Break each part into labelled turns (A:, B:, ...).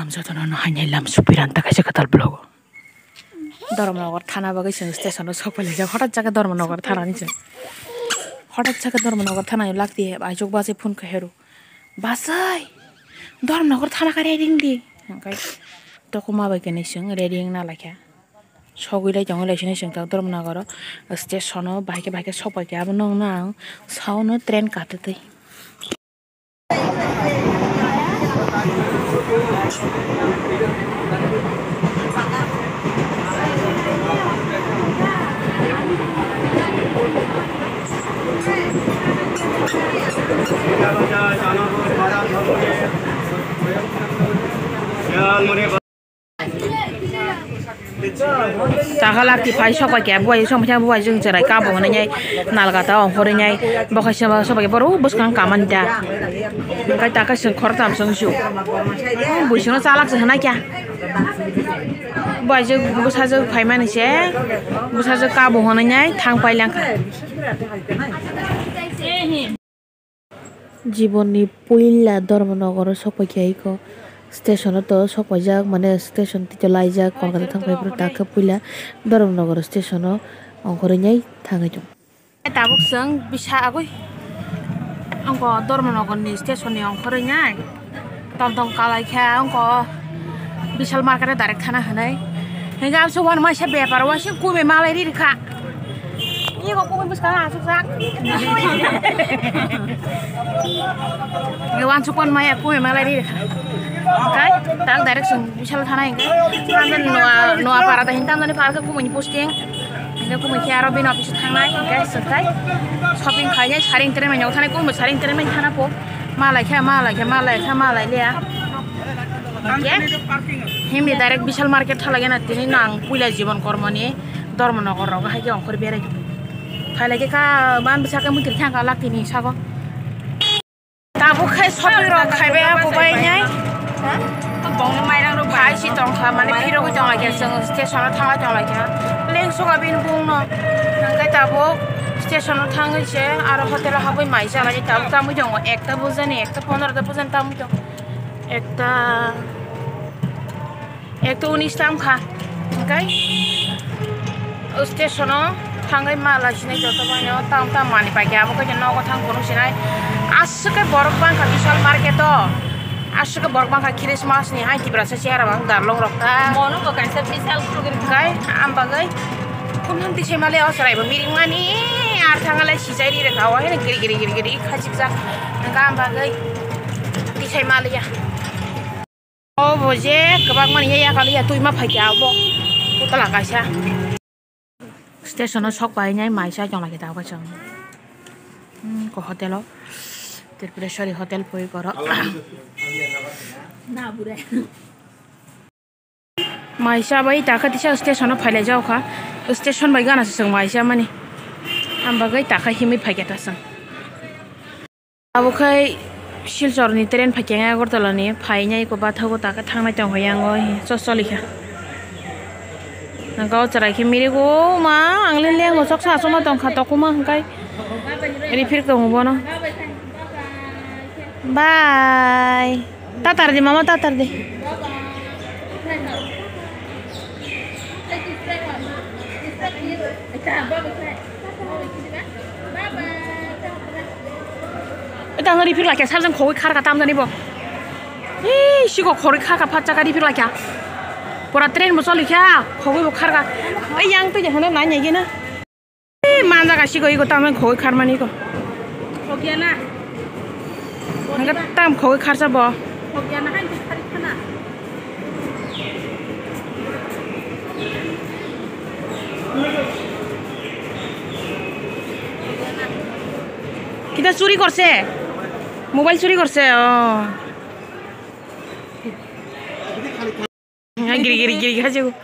A: हामजाथ'नो हायनाय लाम सुपिरान थाखायसो खाताल ब्लग धर्मनगर थाना बागै जों स्टेशनाव सफैलाय जों हठात जागा धर्मनगर थानानि जों हठात जागा धर्मनगर थानानि लागति आइजोक बाजै फन कहेरु बासै धर्मनगर थाना का रेडिं दि ओंखाय तको माबाय केने जों रेडिं ना लाखा सगैलाय जों लायसिने जों ता धर्मनगर स्टेशनाव बाइके बाइके सफै के आबो नंना साउनो ट्रेन काटतै Taka laki fai sopa ke buai som nya buai jung jerai ka bo nyai nalgata ongkore nyai bokai sama sopa ke baru buskan kaman da kai taka sing khortam sing shu buisino salak se hana kya buai jung busa jung fai mani se busa jung ka bo hona nyai thang pai lang জীবননি পইলা ধর্মনগর সপাইখাইকো স্টেশনে তো সপাইজাক মানে station থেকে লাইজাক কলকাতা থাংবাইপুর তাকে পইলা Dharmanagar station অংকরিনাই থাঙাইজों दाबुक जों बिसा आगै अंको धर्मनगरनि स्टेशननि अंकरिनाय टमटम कालाइखा अंको बिशाल मार्केट डाइरेक्ट थाना हनाय हेगा सवान माइसा बेपार वासे कुमे मालाय रिखा ini kok kumpul sekarang asuk sak. Ngewan sukon maya kumpul malah di. Kai, tang direct sung bisa tanah ini. Kan noa para dah hintam dari para kumpul posting. Ini kumpul kiara bin office tanah ini guys sekai. Shopping kayaknya saring teren menyok tanah kumpul saring teren menyok tanah po. Malah liya. Ya. Himi direct bisa market halagi nanti ini nang punya Jibon kormani Dharmanagar roga hai ke ongkor bere. Lagi ka ban bisa kamu terjang kalak ini sago. Tabu kai sopi rok kai be aku bay nyai. Bong mai nang ro bai si tong ka mane piro ko tong lagi seng station thang tong lagi. Leng soga bin bung no. Nang tabu station thang je aro hotel habai mai ja lagi tabu tamu jong ekta bujani ekta 15 bujan tamu jong. Ekta 19 tam kha. Kai station थांगै माला सिनाय जतो बायनो ताम मानि पाके आबो कय नगो थां कोनो सिनाय आसके बरक बांखा बिशाल मार्केट आसके बरक बांखा क्रिसमास नि हाइति ब्रासा सेरा बां दारलं रक्ता मनो को कायसे बिशाल सुगिर गाय आम बागै कुनहन दिसे माले असरायबो मिरिं मानि आर थांगालाय सिजायरि रे गावा हे गिरि खाजिक जा नगा आम बागै दिसे मालिया ओ बजे गोबां मानि या खालिया तुइमा फाइके आबो उतला गायसा स्टेशनाव सक बायनाय माइसा जं लागि दाबा जों को हटेल त्रिपुरेश्वरी हटेल पय कर ना बुरे माइसा बाय ताका दिसा स्टेशनाव फायलाय जावखा स्टेशन बाय गाना जों माइसा माने आम बागै ताका हिमै फायगेता जों आबोखै सिलचरनि ट्रेन फायकेङा गरतलानि फायनाय को बाथागो ताका थांनाय दं हयांगो ससलिखा Kau cerai kemiri ko ma anglin liang ngosok sa soma tong khatok ko ma kai refill ke ngono bye tatar di mama tatar di ita ngari refill lagi sarjang khoi khar ka tam jani bo sigo khori kha ka phacha ka refill lagi Pura tren musuh lihat, kau bukan kan? Yang tu jangan nanya gini. Mana kasih kau ikut tamu kau ikut mana ikut? Kau kiana? Enggak tamu kau ikut siapa? Kau kiana kan cari mana? Kita curi korse, mobile curi korse. Oh. Giri aja gua.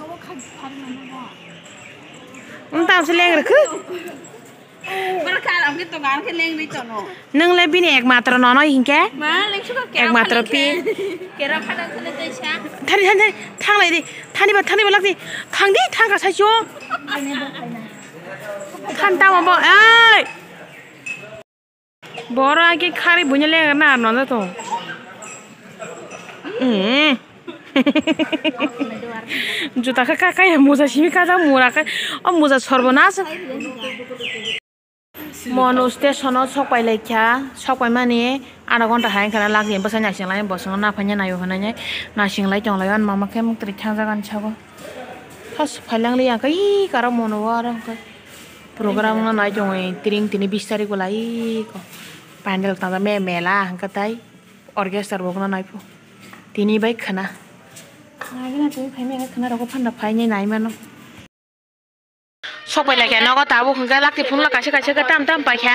A: Entah apa seleng rek. Berkaram gitu kan keleng di tono. Neng lebih nih ek matra nono hingke. Maleng suka ek matra pi. Kira kadang kena desa. Thang lagi, thani balak di, thang kasih jo. Than tahu apa? Bora lagi kari bunyi leng na nono tuh. जुताखौ काकाया मुजा सिमी काजा मुराखै मुजा सर्बनाश मनु स्टेशनाव सकबाय लेख्या सकबाय माने आधा घन्टा हायखाना लागे बसाय नासिंलाय बसंग नाफायना नायो होनाय नासिंलाय दंलाय अन मामाखे मुक्ति थांजागान छाबो फास फायलांलै आंखै कारा मनु आरो program na nai jong tiring tini 20 tarik gulai ko pandel tanda me mela hangkatai orchestra bok na nai pu tini bai khana nai na tu phai me khana ro ko phanda phai ni nai mano sok bai la kya no ko ta bu khanga lakti phun la ka se ka tam pa kya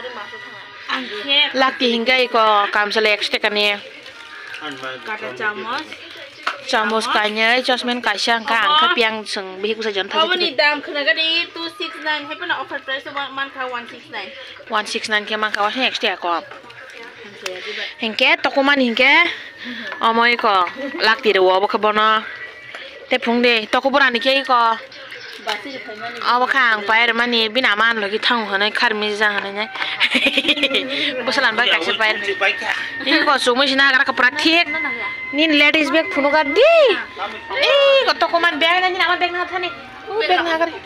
A: lakti hingai ko kam sele extra kani kata chamos kanya jasmine kaisang ka angka piang seng bihi ku sajon thagi
B: ni dam khna ga di 269 hai pana offer price man kha 169
A: ke man kha wa extra ko hingke tokuman hingke amoi ko lakti ro bo khabono te phungde tokuburani ke ko awa khang pair mani bina man logi thang hone kharmi ja hane busalan ba kaise pair ni ko sumai sina gara kapra thik nin ladies bag phunu ga di ko tokuman bag na ni ama bag na thani bag na gar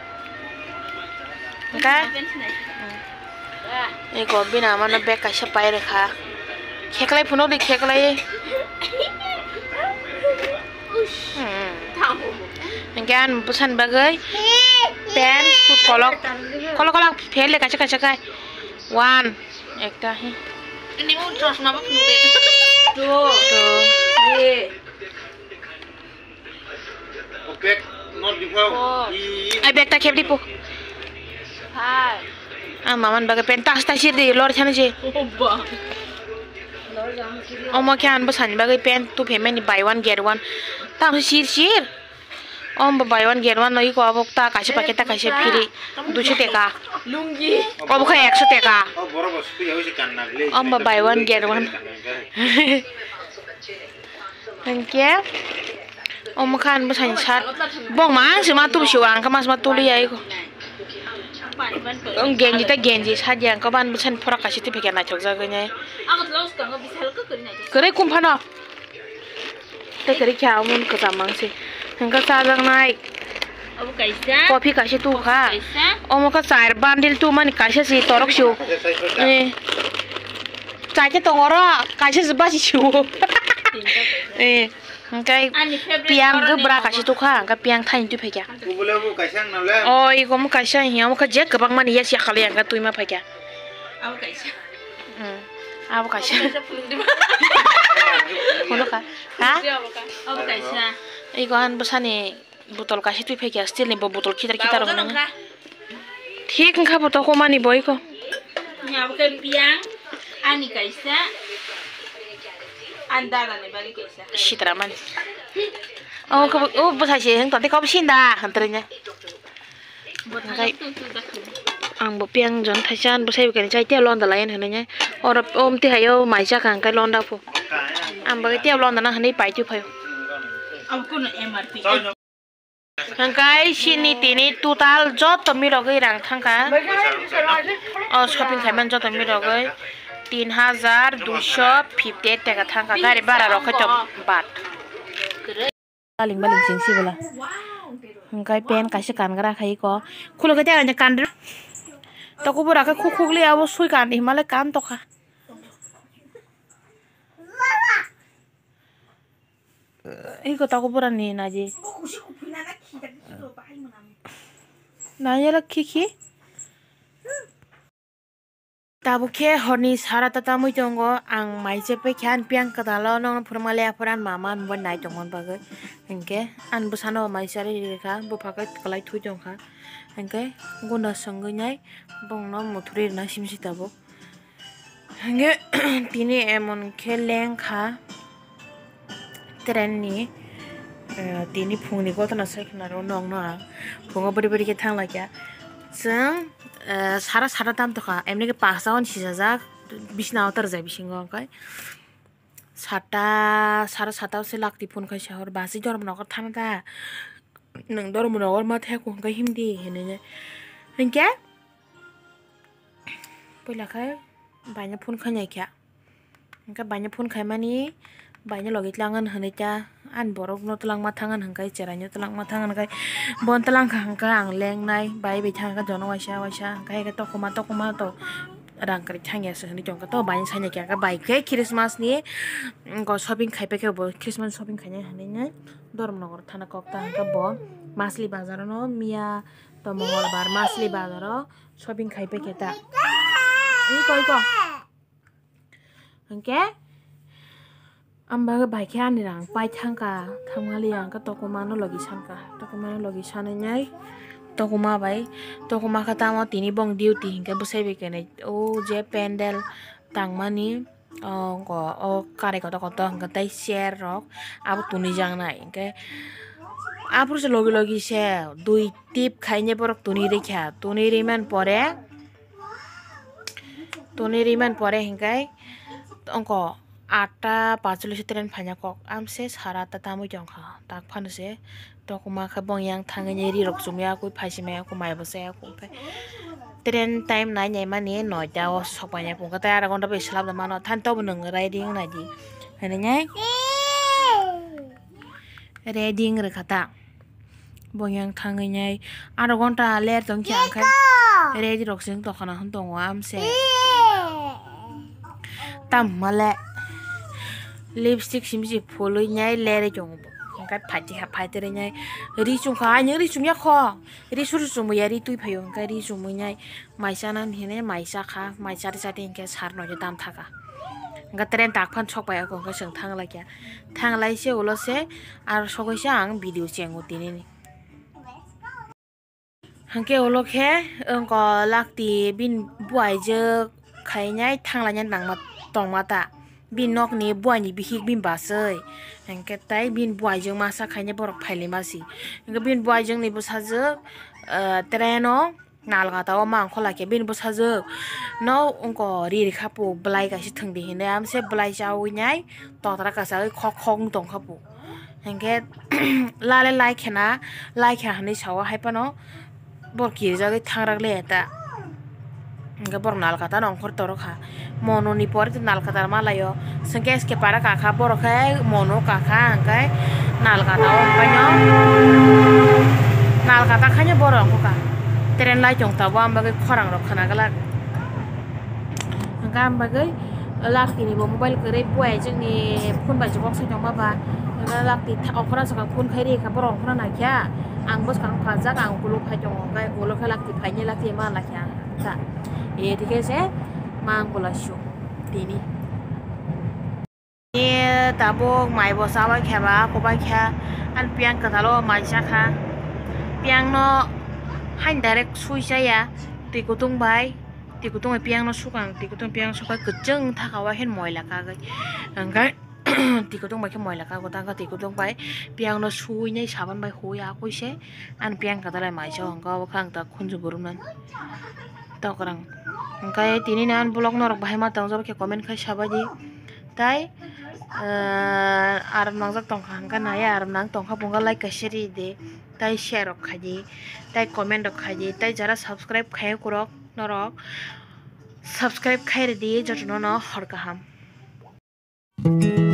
A: ka ko bina man bag kaise pair kha kheklai phunu di kheklai Enggan pesan bagai pen food kolok fail le kaca kai one ekta hi
B: ini mau terus napa phunu
A: tuh
C: bag not diphau
A: ai bag ta khep dipu
B: hai
A: maman bagai pen tas tasir di lor chana je Oma kyan pesan bagai pen tu payment ni buy one get one tam sir buy one get one noi ko abok ta kaise paket ta kaise free 200 টাকা
B: lungi
A: abok 100 টাকা
C: boro bos pi hoise kan nagle
A: buy one get one thank you khan pesan sat bong mang sima tu siwang ka mas ma tu li ai ko genji sat yang ka ban pesan phora kaise ti phekan na chok ja gane
B: ang los ka ga bisal ka kari na
A: kare kumphana te kare kya mun ka jamang se hangka sajang nai
B: abu kaisa
A: kopi kaise tu kha
B: kaisa
A: ka chair bandil tu mani kaise si torok siu chai ke tongoro kaise zba si siu hangkai piang ge bra kaise tu kha hangka piang thain tu phekya
C: bule bu kaisang nale
A: oi ko mu kaisa hiya mu ka je kabang mani ya sia khali hangka tuima phekya abu kaisa kono ka ha
B: abu kaisa
A: Ikan besane botol kasih tu pekya steel ni botol kita rohna ठीक है बता को मानी boy को
B: यहाँ पे पियांग आनी कैसा अंडा डालने वाली कैसा
A: शीतरा मानी ओ बस ऐसे हैं तो देखो बसिंदा अंतरnya ang bopiang jon thaisan bosai bukan cai tia lon da lain hananya ora om ti hayo mai cha kang kai lon da pu am ba tia lon da na hani pai tu phayo
B: am kun MRP
A: kang kai sini tini total jot to mi rogai rang thangka shopping khaiman jot to mi rogai 3258 টাকা thangka gari bara rokhai to bat baling singsi bola hangkai pen kaise kan gara khai ko khulo ke ta kan to ko bora ka khukli abo sui kan himale kan to kha ei ko ta ko bora ni na je na yala kiki tabuke horni sara tata moi tongo ang mai je pe khan piang ka dalo nong phurmale apuran maman bon nai tongmon bagai engke an busano mai sari rekha bu phakai kalai thui tongkha engke gunda sangai nai bongno muthuri na simsi tabo engke tini emon kheleng kha tren ni tini phungni gotna saikna ro nong na phungo bari ke thangla kya जों सारा दाम तो खा एमने के 5 6,000 बिसना उतर जाए बिसिंगो काय 7 से लाख फोन खाय शहर बासी दर मनगर थांदा नों दर मनगर मा थाको काय हिमदि हेने हनके पहिला खाय बायना फोन खाय क्या हनका बायना फोन खाय मानी baine logi tlangan hane cha an borok no tlang ma thangan hangkai cherai tlang ma thangan kai bon tlang hangka ang leng nai bai be thang ka jono waisa kai ka tokuma to rang kari thangya se hane jong ka to baine saine ka bai ke Christmas ni go shopping khai pe ke bo Christmas shopping khai hane nai Dharmnagar thana kokta hangka bo masli bazar no miya to mongolbar masli bazar shopping khai pe ke ta ni koi ko hangke ambaga baike ani rang pai thangka thamgali ang ka tokuma no logi sane nyai tokuma bai tokuma kata mo tini bong duty hingke busai be kene o je pendel tangmani o kare kota hingke tai share rok abu tuni jang nai hingke apur se logi se dui tip khaine borok tuni rekha tuni riman pore hingke ongko 8:45 tren phanya kok amse sara ta tamu jongkha tak phanse tokuma khabong yang thangani ri rok chumya koi phaisime ko mai bose ko tren time nai nyai mani 9 ta o sopanya ko ta ara gonta be slab da mano than to bung riding na di hene nyai riding re khata bong yang thangai nyai ara gonta ler tong kyang khai ready rok sing to khana hon tong amse tam male lipstick simsi pholo nyai lere jong ka phati re nyai ri chung kha ri chung ya kho ri sur chung ya ri tui phayo ka ri chung nyai maisa nan hine maisa kha maisa ri sati ke sar no dam thaka ga tren tak phan chok pa ko ka seng thang lai se ulo se ar sogoi sang video chengu tini ni hangke ulo khe ko lakti bin buai je khai nyai thangla nyan nang ma tong mata bin nok ni buai ni bihik bin basai hangke tai bin buai jeng masa khaine borok phaile masi hangke bin buai jeng ni busaje treno nalga taw mang khola ke bin busaje no ongko ri khapu blai ka si thangdi hine amse blai jawi nyai to tara ka sa khong tong khapu hangke lale lai kha hani sawa haipano bor ki jagi thangrag le ta hangke bor nalga ta nong khor toro kha mono ni pore nalga ta malayo sengke ke para ka kha bor kha mono ka kha hangke nalga ta panyo nalga ta khanya bor ko ka tren lai chong ta wam bagai khorang rok khana gala hangka bagai lakti ni mobile kare puai jengni phone ba jok sa jong ba lakti okhra sa phone khairi kha bor okhra na kya ang bos kang phaja ang kulo pha jong kai kulo kha lakti phaine lakti ma la kya ta e dike se mang bola shu tini e tabo mai bo sa ba kha ba ko ba kha an piang ka thalo mai sa kha piang no hain direct sui sa ya ti kutung piang no sukang ti kutung piang suka kejeng thakawa hen moila ka gai angkai ti kutung ba ke moila ka ko tang ka ti kutung bai piang no sui nei saban bai hoya koi se an piang ka dala mai sa angka khang ta khunju burum nan ta karang angkai tini nan blog norok bahai ma tang job ke comment khai sabaji tai aram nangjak tong hangka na ya aram nang tong kha bunga like ka share de tai share rok khaji tai comment rok khaji tai jara subscribe khai korok norok subscribe khai re di jotno no hor kaham